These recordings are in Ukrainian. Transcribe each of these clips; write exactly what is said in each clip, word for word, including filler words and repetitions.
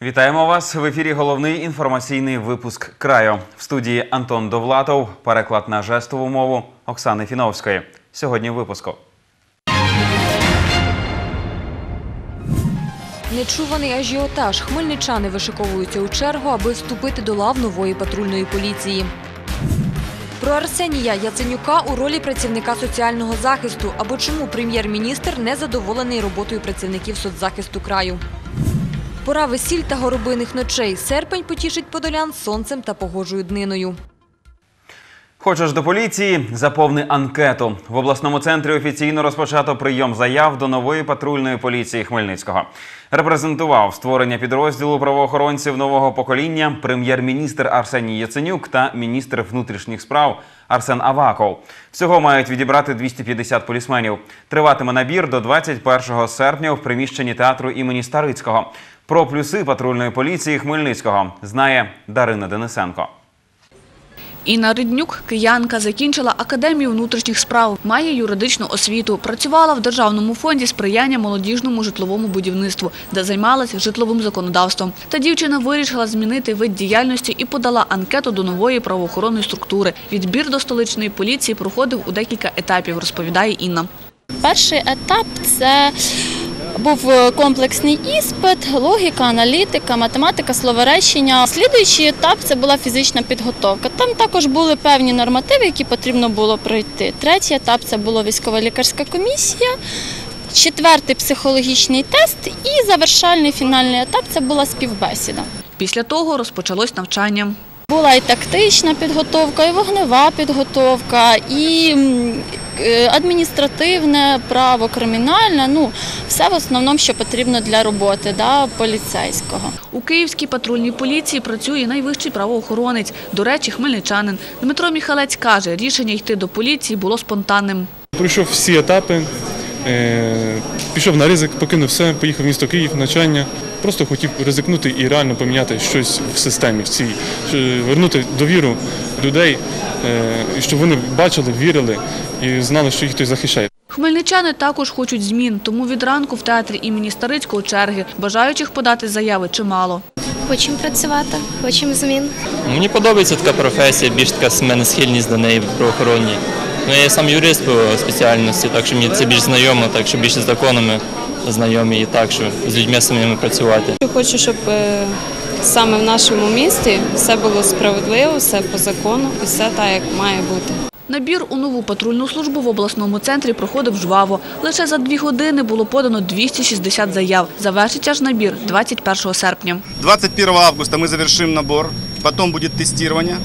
Вітаємо вас! В ефірі головний інформаційний випуск краю. В студії Антон Довлатов, переклад на жестову мову Оксани Фіновської. Сьогодні в випуску. Нечуваний ажіотаж. Хмельничани вишиковуються у чергу, аби вступити до лав нової патрульної поліції. Про Арсенія Яценюка у ролі працівника соціального захисту, або чому прем'єр-міністр не задоволений роботою працівників соцзахисту краю. Пора весіль та горобиних ночей. Серпень потішить подолян сонцем та погожою дниною. Хочеш до поліції? Заповни анкету. В обласному центрі офіційно розпочато прийом заяв до нової патрульної поліції Хмельницького. Репрезентував створення підрозділу правоохоронців нового покоління прем'єр-міністр Арсеній Яценюк та міністр внутрішніх справ Арсен Аваков. Всього мають відібрати двісті п'ятдесят полісменів. Триватиме набір до двадцять першого серпня в приміщенні театру імені Старицького. Про плюси патрульної поліції Хмельницького знає Дарина Денисенко. Інна Риднюк, киянка, закінчила Академію внутрішніх справ, має юридичну освіту, працювала в Державному фонді сприяння молодіжному житловому будівництву, де займалася житловим законодавством. Та дівчина вирішила змінити вид діяльності і подала анкету до нової правоохоронної структури. Відбір до столичної поліції проходив у декілька етапів, розповідає Інна. Перший етап – це був комплексний іспит, логіка, аналітика, математика, словоречення. Слідуючий етап – це була фізична підготовка. Там також були певні нормативи, які потрібно було пройти. Третій етап – це була військово-лікарська комісія. Четвертий – психологічний тест. І завершальний фінальний етап – це була співбесіда. Після того розпочалось навчання. Була і тактична підготовка, і вогнева підготовка, і адміністративне право, кримінальне, ну, все в основному, що потрібно для роботи, да, поліцейського. У Київській патрульній поліції працює найвищий правоохоронець, до речі, хмельничанин. Дмитро Міхалець каже, рішення йти до поліції було спонтанним. Пройшов всі етапи, пішов на ризик, покинув все, поїхав в місто Київ, навчання. Просто хотів ризикнути і реально поміняти щось в системі, в цій, вернути довіру людей, щоб вони бачили, вірили і знали, що їх хтось захищає. Хмельничани також хочуть змін, тому від ранку в театрі імені Старицького черги. Бажаючих подати заяви чимало. Хочемо працювати, хочемо змін. Мені подобається така професія, більш така в мене схильність до неї правоохоронній. Ну, я сам юрист по спеціальності, так що мені це більш знайомо, так що більше з законами знайомі і так, що з людьми самими працювати. Хочу, щоб саме в нашому місті все було справедливо, все по закону і все так, як має бути. Набір у нову патрульну службу в обласному центрі проходив жваво. Лише за дві години було подано двісті шістдесят заяв. Завершиться ж набір двадцять першого серпня. двадцать первого августа мы завершим набор, потом будет тестирование.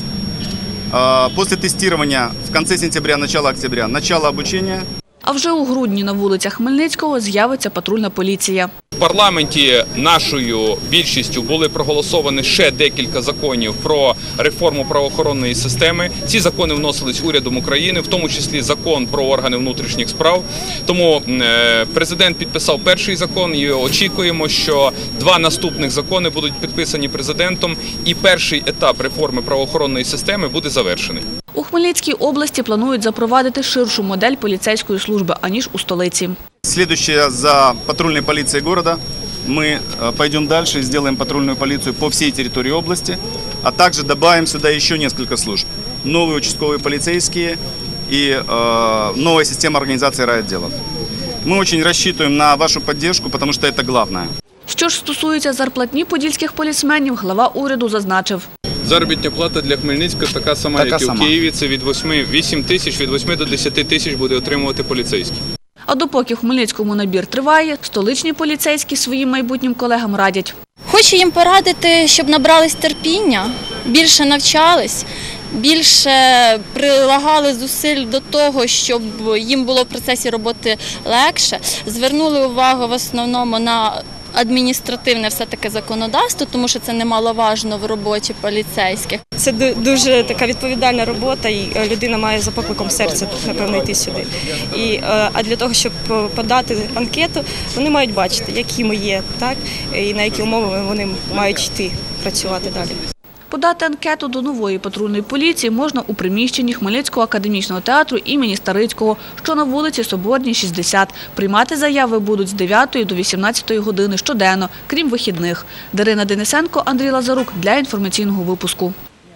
После тестирования в конце сентября, начало октября, начало обучения. А вже у грудні на вулицях Хмельницького з'явиться патрульна поліція. В парламенті нашою більшістю були проголосовані ще декілька законів про реформу правоохоронної системи. Ці закони вносились урядом України, в тому числі закон про органи внутрішніх справ. Тому президент підписав перший закон і очікуємо, що два наступних закони будуть підписані президентом і перший етап реформи правоохоронної системи буде завершений. У Хмельницькій області планують запровадити ширшу модель поліцейської служби, аніж у столиці. Следующее за патрульной полицией города мы пойдем дальше и сделаем патрульную полицию по всей территории области, а также добавим сюда еще несколько служб. Новые участковые полицейские и э, новая система организации райотделов. Мы очень рассчитываем на вашу поддержку, потому что это главное. Що ж стосується зарплатні подільських полісменів, глава уряду зазначив. Заробітна плата для Хмельницького така сама, така як і сама. у Києві. Це від вісім тисяч, від восьми до десяти тисяч буде отримувати поліцейський. А допоки в Хмельницькому набір триває, столичні поліцейські своїм майбутнім колегам радять. Хочу їм порадити, щоб набрались терпіння, більше навчались, більше прилагали зусиль до того, щоб їм було в процесі роботи легше, звернули увагу в основному на адміністративне все-таки законодавство, тому що це немаловажно в роботі поліцейських. Це дуже така відповідальна робота, і людина має за покликом серця, напевно, йти сюди. І, а для того, щоб подати анкету, вони мають бачити, які ми є, так, і на які умови вони мають йти працювати далі. Подати анкету до нової патрульної поліції можна у приміщенні Хмельницького академічного театру імені Старицького, що на вулиці Соборній, шістдесят. Приймати заяви будуть з дев'ятої до вісімнадцятої години щоденно, крім вихідних. Дарина Денисенко, Андрій Лазарук для інформаційного випуску.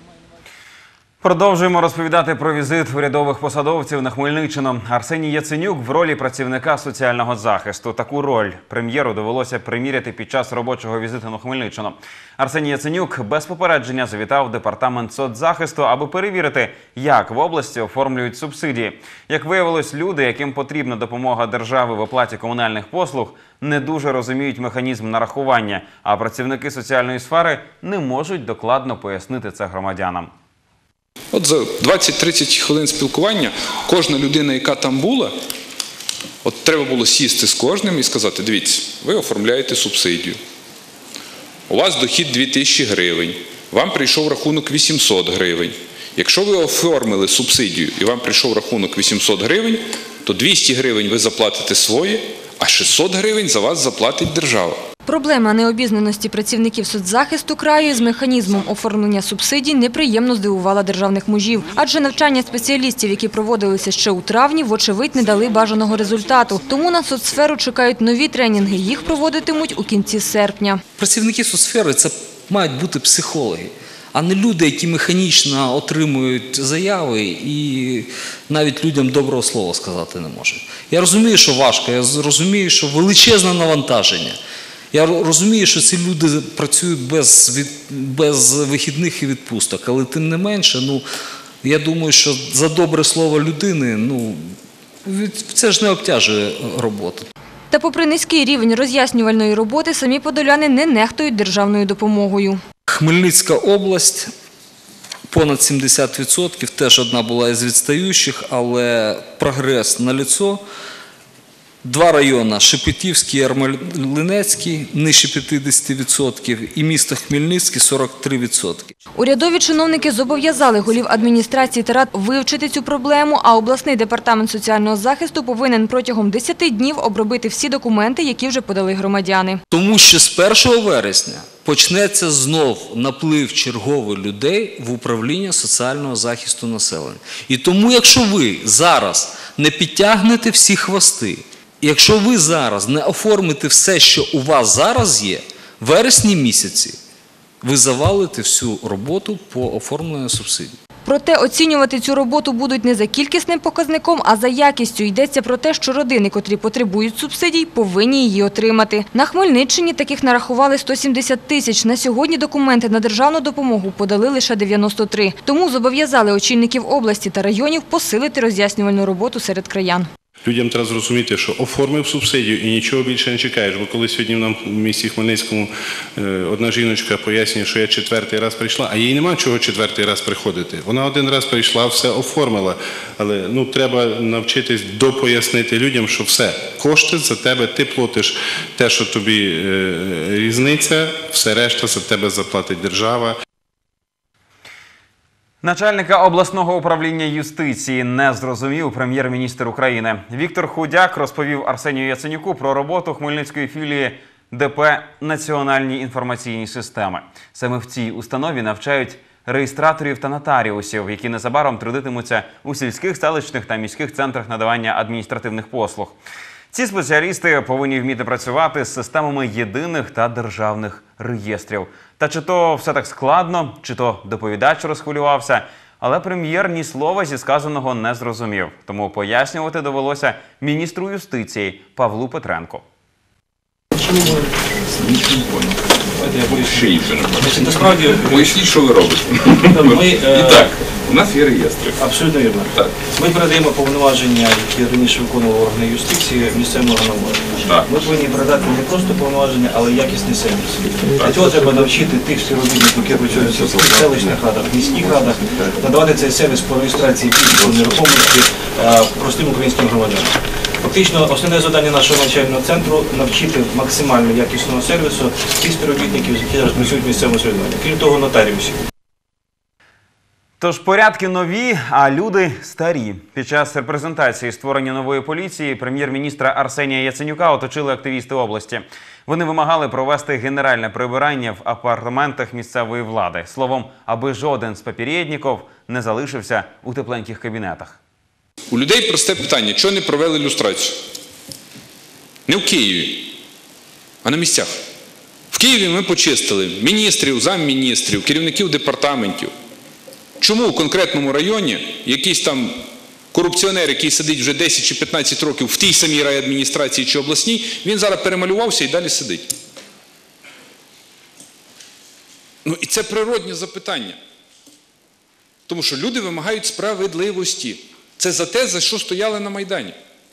Продовжуємо розповідати про візит урядових посадовців на Хмельниччину. Арсеній Яценюк в ролі працівника соціального захисту. Таку роль прем'єру довелося приміряти під час робочого візиту на Хмельниччину. Арсеній Яценюк без попередження завітав в департамент соцзахисту, аби перевірити, як в області оформлюють субсидії. Як виявилось, люди, яким потрібна допомога держави в оплаті комунальних послуг, не дуже розуміють механізм нарахування, а працівники соціальної сфери не можуть докладно пояснити це громадянам. От за двадцять-тридцять хвилин спілкування кожна людина, яка там була, от треба було сісти з кожним і сказати: дивіться, ви оформляєте субсидію. У вас дохід дві тисячі гривень, вам прийшов рахунок вісімсот гривень. Якщо ви оформили субсидію і вам прийшов рахунок вісімсот гривень, то двісті гривень ви заплатите своє, а шістсот гривень за вас заплатить держава. Проблема необізнаності працівників соцзахисту краю з механізмом оформлення субсидій неприємно здивувала державних мужів. Адже навчання спеціалістів, які проводилися ще у травні, вочевидь не дали бажаного результату. Тому на соцсферу чекають нові тренінги. Їх проводитимуть у кінці серпня. Працівники соцсфери – це мають бути психологи, а не люди, які механічно отримують заяви і навіть людям доброго слова сказати не можуть. Я розумію, що важко, я розумію, що величезне навантаження. Я розумію, що ці люди працюють без, від, без вихідних і відпусток, але тим не менше, ну, я думаю, що за добре слово людини, ну, це ж не обтяжує роботу. Та попри низький рівень роз'яснювальної роботи, самі подоляни не нехтують державною допомогою. Хмельницька область, понад сімдесят відсотків, теж одна була із відстаючих, але прогрес наліцо. Два райони – Шепетівський і Ярмолинецький – нижче п'ятдесят відсотків і місто Хмельницький – сорок три відсотки. Урядові чиновники зобов'язали голів адміністрації та рад вивчити цю проблему, а обласний департамент соціального захисту повинен протягом десяти днів обробити всі документи, які вже подали громадяни. Тому що з першого вересня почнеться знов наплив чергових людей в управління соціального захисту населення. І тому, якщо ви зараз не підтягнете всі хвости, якщо ви зараз не оформите все, що у вас зараз є, в вересні місяці ви завалите всю роботу по оформленню субсидій. Проте оцінювати цю роботу будуть не за кількісним показником, а за якістю. Йдеться про те, що родини, котрі потребують субсидій, повинні її отримати. На Хмельниччині таких нарахували сто сімдесят тисяч. На сьогодні документи на державну допомогу подали лише дев'яносто три. Тому зобов'язали очільників області та районів посилити роз'яснювальну роботу серед краян. Людям треба зрозуміти, що оформив субсидію і нічого більше не чекаєш. Бо коли сьогодні нам в місті Хмельницькому одна жіночка пояснює, що я четвертий раз прийшла, а їй нема чого четвертий раз приходити. Вона один раз прийшла, все оформила. Але ну, треба навчитись допояснити людям, що все, кошти за тебе, ти платиш те, що тобі е, різниця, все решта за тебе заплатить держава. Начальника обласного управління юстиції не зрозумів прем'єр-міністр України. Віктор Худяк розповів Арсенію Яценюку про роботу хмельницької філії ДП «Національні інформаційні системи». Саме в цій установі навчають реєстраторів та нотаріусів, які незабаром трудитимуться у сільських, селищних та міських центрах надавання адміністративних послуг. Ці спеціалісти повинні вміти працювати з системами єдиних та державних реєстрів. Та чи то все так складно, чи то доповідач розхвилювався, але прем'єр ні слова зі сказаного не зрозумів. Тому пояснювати довелося міністру юстиції Павлу Петренку. Насправді, поясніть, що ви робите. І так, у нас є реєстри. Абсолютно вірно. Так. Ми передаємо повноваження, які раніше виконували органи юстиції, місцевим органам влади. Ми повинні передати не просто повноваження, але й якісний сервіс. Для цього треба навчити тих співробітників, які працюють в селищних радах, в міських радах, надавати цей сервіс по реєстрації бізнесу нерухомості простим українським громадянам. Фактично, основне завдання нашого навчального центру – навчити максимально якісного сервісу тих співробітників, які зараз працюють в місцевому середовищі. Крім того, нотаріусів. Тож порядки нові, а люди старі. Під час репрезентації створення нової поліції прем'єр-міністра Арсенія Яценюка оточили активісти області. Вони вимагали провести генеральне прибирання в апартаментах місцевої влади. Словом, аби жоден з попередників не залишився у тепленьких кабінетах. У людей просте питання, чого не провели люстрацію? Не в Києві, а на місцях. В Києві ми почистили міністрів, замміністрів, керівників департаментів. Чому в конкретному районі якийсь там корупціонер, який сидить вже десять чи п'ятнадцять років в тій самій райадміністрації чи обласній, він зараз перемалювався і далі сидить? Ну і це природне запитання. Тому що люди вимагають справедливості. Це за те, за що стояли на Майдані.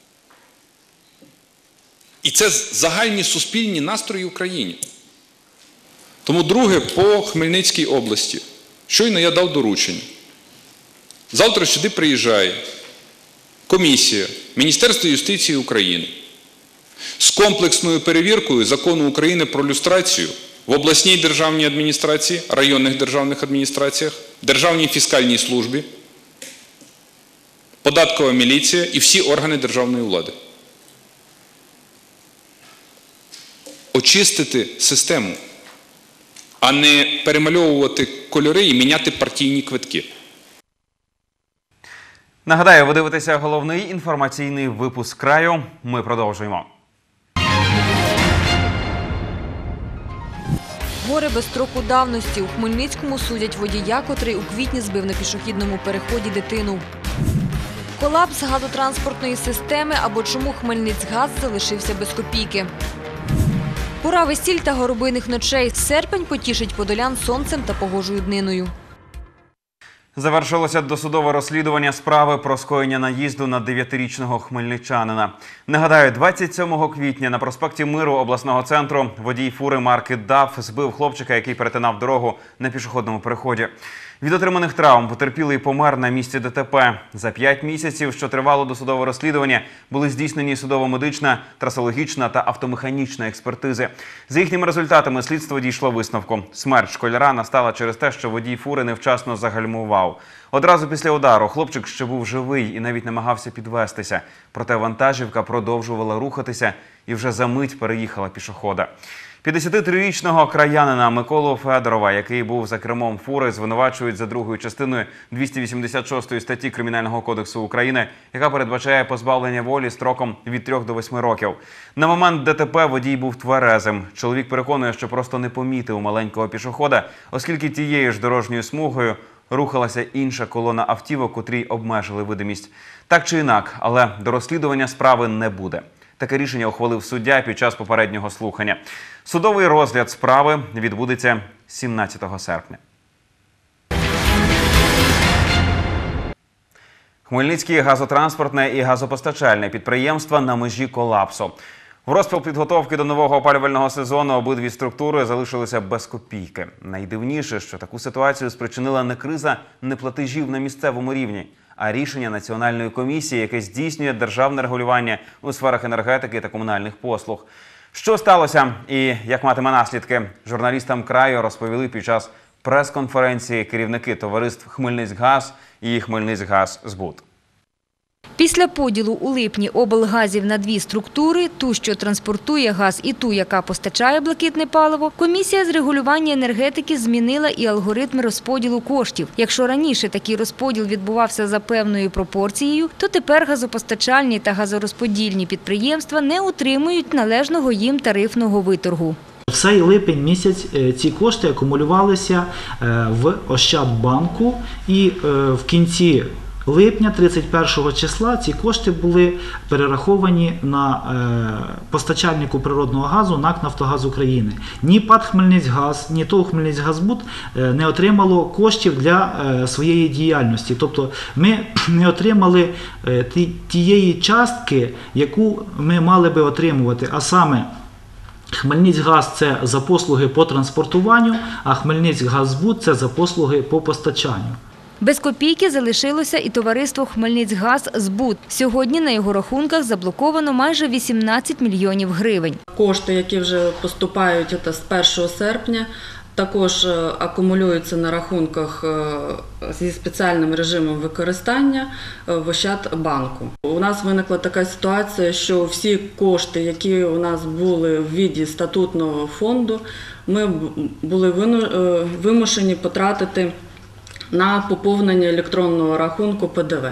І це загальні суспільні настрої в країні. Тому друге по Хмельницькій області. Щойно я дав доручення. Завтра сюди приїжджає комісія Міністерства юстиції України з комплексною перевіркою Закону України про люстрацію в обласній державній адміністрації, районних державних адміністраціях, Державній фіскальній службі, податкова міліція і всі органи державної влади. Очистити систему, а не перемальовувати кольори і міняти партійні квитки. Нагадаю, ви дивитеся головний інформаційний випуск краю. Ми продовжуємо. Горе без строку давності. У Хмельницькому судять водія, котрий у квітні збив на пішохідному переході дитину. Колапс газотранспортної системи або чому Хмельницькгаз залишився без копійки. Пора весіль та горобиних ночей. Серпень потішить подолян сонцем та погожою дниною. Завершилося досудове розслідування справи про скоєння наїзду на дев'ятирічного хмельничанина. Нагадаю, двадцять сьомого квітня на проспекті Миру обласного центру водій фури марки ДАФ збив хлопчика, який перетинав дорогу на пішохідному переході. Від отриманих травм потерпілий помер на місці ДТП. За п'ять місяців, що тривало досудове розслідування, були здійснені судово-медична, трасологічна та автомеханічна експертизи. За їхніми результатами слідство дійшло висновку. Смерть школяра настала через те, що водій фури невчасно загальмував. Одразу після удару хлопчик ще був живий і навіть намагався підвестися. Проте вантажівка продовжувала рухатися і вже за мить переїхала пішохода. п'ятдесятитрирічного краянина Миколу Федорова, який був за кермом фури, звинувачують за другою частиною двісті вісімдесят шостої статті Кримінального кодексу України, яка передбачає позбавлення волі строком від трьох до восьми років. На момент ДТП водій був тверезим. Чоловік переконує, що просто не помітив маленького пішохода, оскільки тією ж дорожньою смугою рухалася інша колона автівок, котрі обмежили видимість. Так чи інак, але до розслідування справи не буде. Таке рішення ухвалив суддя під час попереднього слухання. Судовий розгляд справи відбудеться сімнадцятого серпня. Хмельницькі газотранспортне і газопостачальне підприємства на межі колапсу. В розпал підготовки до нового опалювального сезону обидві структури залишилися без копійки. Найдивніше, що таку ситуацію спричинила не криза неплатежів на місцевому рівні, а рішення Національної комісії, яке здійснює державне регулювання у сферах енергетики та комунальних послуг. Що сталося і як матиме наслідки, журналістам краю розповіли під час прес-конференції керівники товариств «Хмельницькгаз» і «Хмельницькгаззбут». Після поділу у липні облгазів на дві структури – ту, що транспортує газ, і ту, яка постачає блакитне паливо, комісія з регулювання енергетики змінила і алгоритм розподілу коштів. Якщо раніше такий розподіл відбувався за певною пропорцією, то тепер газопостачальні та газорозподільні підприємства не отримують належного їм тарифного виторгу. В цей липень місяць ці кошти акумулювалися в Ощадбанку, і в кінці липня, тридцять першого числа, ці кошти були перераховані на е, постачальнику природного газу НАК «Нафтогаз України». Ні ПАТ «Хмельницькгаз», ні ТОВ «Хмельницькгаззбут» е, не отримало коштів для е, своєї діяльності. Тобто ми не отримали е, ті, тієї частки, яку ми мали би отримувати, а саме Хмельницькгаз – це за послуги по транспортуванню, а Хмельницькгаззбут – це за послуги по постачанню. Без копійки залишилося і товариство «Хмельницькгаззбут». Сьогодні на його рахунках заблоковано майже вісімнадцять мільйонів гривень. Кошти, які вже поступають з першого серпня, також акумулюються на рахунках зі спеціальним режимом використання в Ощадбанку. У нас виникла така ситуація, що всі кошти, які у нас були в віді статутного фонду, ми були вимушені потратити на поповнення електронного рахунку Пе Де Ве.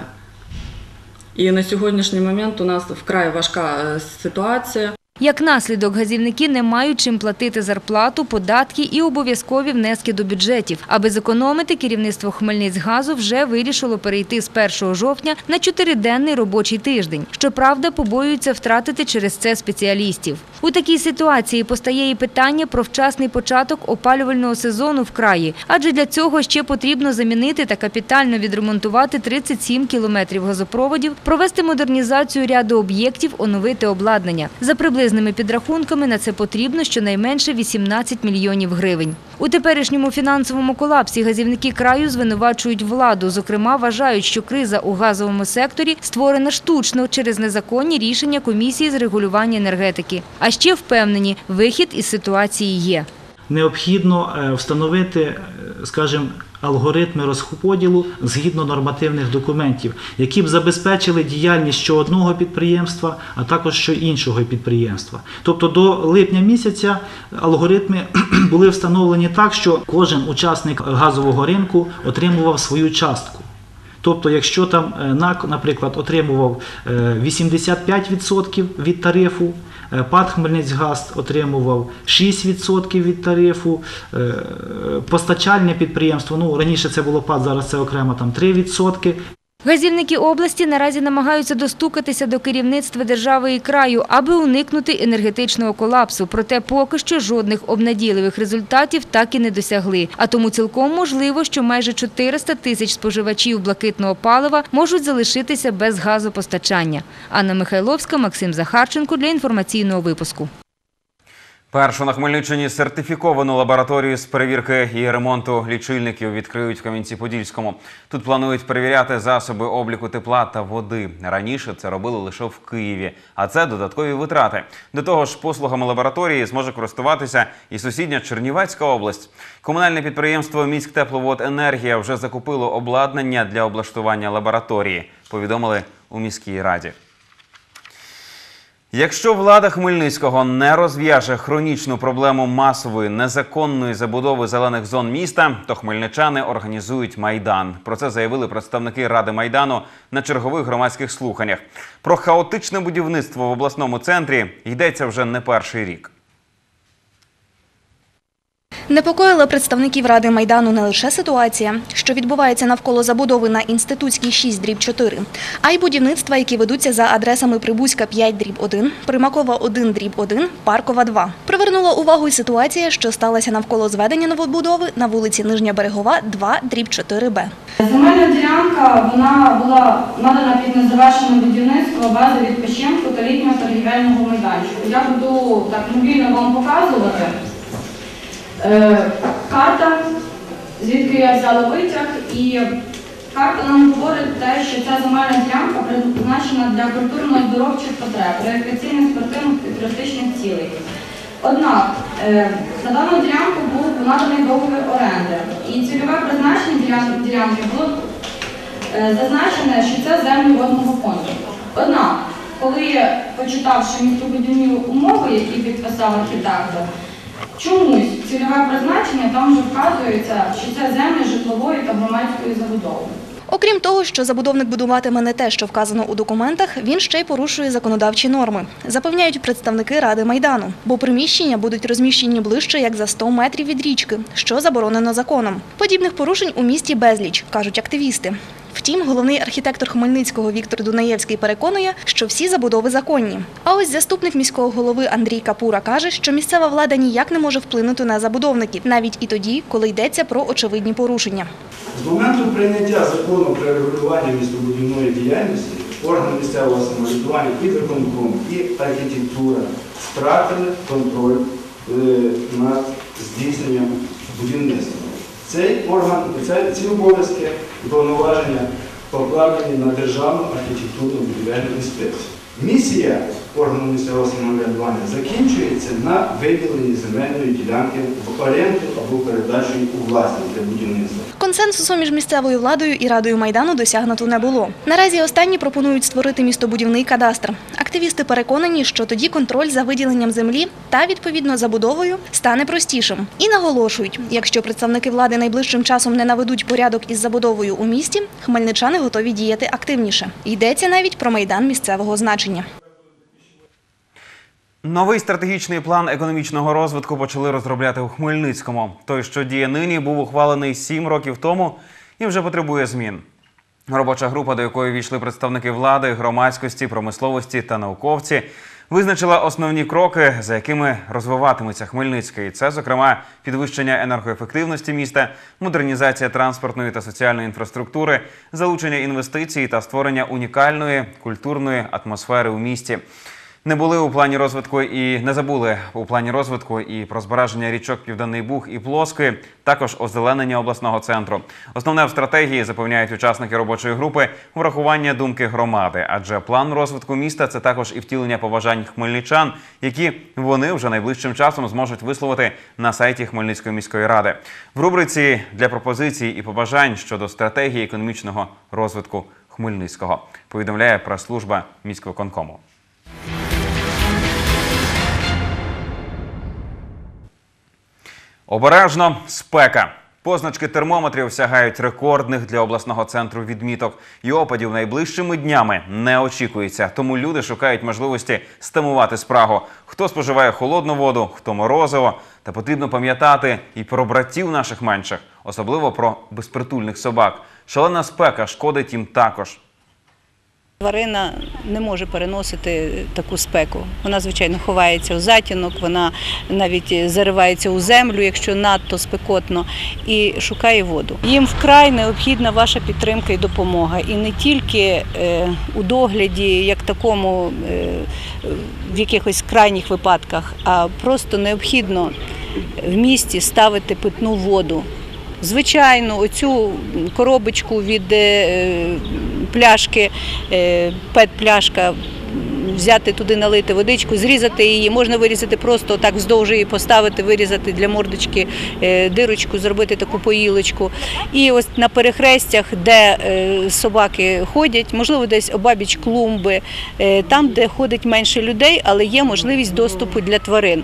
І на сьогоднішній момент у нас вкрай важка ситуація. Як наслідок, газівники не мають чим платити зарплату, податки і обов'язкові внески до бюджетів. Аби зекономити, керівництво Хмельницькгазу вже вирішило перейти з першого жовтня на чотириденний робочий тиждень. Щоправда, побоюються втратити через це спеціалістів. У такій ситуації постає і питання про вчасний початок опалювального сезону в краї. Адже для цього ще потрібно замінити та капітально відремонтувати тридцять сім кілометрів газопроводів, провести модернізацію ряду об'єктів, оновити обладнання. За приблизно Приблизними підрахунками на це потрібно щонайменше вісімнадцять мільйонів гривень. У теперішньому фінансовому колапсі газівники краю звинувачують владу. Зокрема, вважають, що криза у газовому секторі створена штучно через незаконні рішення комісії з регулювання енергетики. А ще впевнені, вихід із ситуації є. Необхідно встановити, скажімо, алгоритми розподілу згідно нормативних документів, які б забезпечили діяльність що одного підприємства, а також що іншого підприємства. Тобто до липня місяця алгоритми були встановлені так, що кожен учасник газового ринку отримував свою частку. Тобто, якщо там НАК, наприклад, отримував вісімдесят п'ять відсотків від тарифу, ПАТ «Хмельницькгаз» отримував шість відсотків від тарифу, постачальне підприємство, ну раніше це було ПАТ, зараз це окремо там три відсотки. Газівники області наразі намагаються достукатися до керівництва держави і краю, аби уникнути енергетичного колапсу. Проте поки що жодних обнадійливих результатів так і не досягли. А тому цілком можливо, що майже чотириста тисяч споживачів блакитного палива можуть залишитися без газопостачання. Анна Михайловська, Максим Захарченко для інформаційного випуску. Першу на Хмельниччині сертифіковану лабораторію з перевірки і ремонту лічильників відкриють в Кам'янці-Подільському. Тут планують перевіряти засоби обліку тепла та води. Раніше це робили лише в Києві, а це додаткові витрати. До того ж, послугами лабораторії зможе користуватися і сусідня Чернівецька область. Комунальне підприємство «Міськтепловоденергія» вже закупило обладнання для облаштування лабораторії, повідомили у міській раді. Якщо влада Хмельницького не розв'яже хронічну проблему масової незаконної забудови зелених зон міста, то хмельничани організують Майдан. Про це заявили представники Ради Майдану на чергових громадських слуханнях. Про хаотичне будівництво в обласному центрі йдеться вже не перший рік. Непокоїла представників Ради Майдану не лише ситуація, що відбувається навколо забудови на Інститутській шість дріб чотири, а й будівництва, які ведуться за адресами Прибузька п'ять дріб один, Примакова один дріб один, Паркова два. Привернула увагу й ситуація, що сталася навколо зведення новобудови на вулиці Нижня Берегова два дріб чотири Б. Земельна ділянка вона була надана під незавершене будівництво бази відпочинку та літнього торгівельного майданчику. Я буду так мобільно вам показувати. Карта, звідки я взяла витяг, і карта нам говорить те, що ця земельна ділянка призначена для культурно-оздоровчих потреб, рекреаційних, спортивних і туристичних цілей. Однак на дану ділянку був наданий договір оренди, і цільове призначення ділянки було зазначене, що це землі водного фонду. Однак, коли, почитавши містобудівні умови, які підписав архітектор, чомусь цільове призначення там вже вказується, що це землі житлової та громадської забудови. Окрім того, що забудовник будуватиме не те, що вказано у документах, він ще й порушує законодавчі норми, запевняють представники Ради Майдану. Бо приміщення будуть розміщені ближче, як за сто метрів від річки, що заборонено законом. Подібних порушень у місті безліч, кажуть активісти. Втім, головний архітектор Хмельницького Віктор Дунаєвський переконує, що всі забудови законні. А ось заступник міського голови Андрій Капура каже, що місцева влада ніяк не може вплинути на забудовників, навіть і тоді, коли йдеться про очевидні порушення. З моменту прийняття закону про регулювання містобудівної діяльності органи місцевого самоврядування і виконком, і архітектура втратили контроль над здійсненням будівництва. Цей орган, ці обов'язки і повноваження покладені на Державну архітектурну будівельну інспекцію. Місія органу місцевого самоврядування закінчується на виділенні земельної ділянки в оренду або передачі у власність для будівництва. Консенсусу між місцевою владою і Радою Майдану досягнуто не було. Наразі останні пропонують створити містобудівний кадастр. Активісти переконані, що тоді контроль за виділенням землі та, відповідно, забудовою стане простішим. І наголошують, якщо представники влади найближчим часом не наведуть порядок із забудовою у місті, хмельничани готові діяти активніше. Йдеться навіть про майдан місцевого значення. Новий стратегічний план економічного розвитку почали розробляти у Хмельницькому. Той, що діє нині, був ухвалений сім років тому і вже потребує змін. Робоча група, до якої війшли представники влади, громадськості, промисловості та науковці, визначила основні кроки, за якими розвиватиметься Хмельницький. Це, зокрема, підвищення енергоефективності міста, модернізація транспортної та соціальної інфраструктури, залучення інвестицій та створення унікальної культурної атмосфери у місті. Не були у плані розвитку і не забули у плані розвитку і про збереження річок Південний Буг і Плоски, також озеленення обласного центру. Основне в стратегії, запевняють учасники робочої групи, врахування думки громади. Адже план розвитку міста – це також і втілення побажань хмельничан, які вони вже найближчим часом зможуть висловити на сайті Хмельницької міської ради. В рубриці «Для пропозицій і побажань» щодо стратегії економічного розвитку Хмельницького, повідомляє прес-служба міськвиконкому. Обережно – спека. Позначки термометрів сягають рекордних для обласного центру відміток. І опадів найближчими днями не очікується. Тому люди шукають можливості стамувати спрагу. Хто споживає холодну воду, хто морозиво. Та потрібно пам'ятати і про братів наших менших, особливо про безпритульних собак. Шалена спека шкодить їм також. Тварина не може переносити таку спеку. Вона, звичайно, ховається у затінок, вона навіть заривається у землю, якщо надто спекотно, і шукає воду. Їм вкрай необхідна ваша підтримка і допомога. І не тільки у догляді, як такому, в якихось крайніх випадках, а просто необхідно в місті ставити питну воду. Звичайно, оцю коробочку від пляшки, пет-пляшка, взяти туди, налити водичку, зрізати її, можна вирізати просто так вздовж її поставити, вирізати для мордочки дирочку, зробити таку поїлочку. І ось на перехрестях, де собаки ходять, можливо, десь обабіч клумби, там, де ходить менше людей, але є можливість доступу для тварин.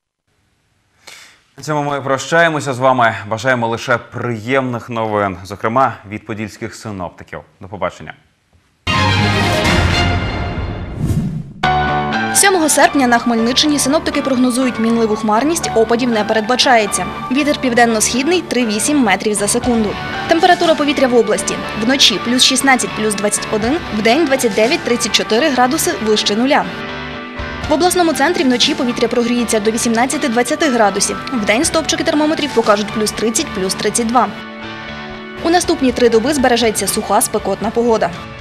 На цьому ми прощаємося з вами. Бажаємо лише приємних новин, зокрема від подільських синоптиків. До побачення. сьомого серпня на Хмельниччині синоптики прогнозують мінливу хмарність, опадів не передбачається. Вітер південно-східний – три-вісім метрів за секунду. Температура повітря в області. Вночі – плюс шістнадцять, плюс двадцять один, вдень – двадцять дев'ять - тридцять чотири градуси вище нуля. В обласному центрі вночі повітря прогріється до вісімнадцяти - двадцяти градусів. Вдень стовпчики термометрів покажуть плюс тридцять, плюс тридцять два. У наступні три доби збережеться суха спекотна погода.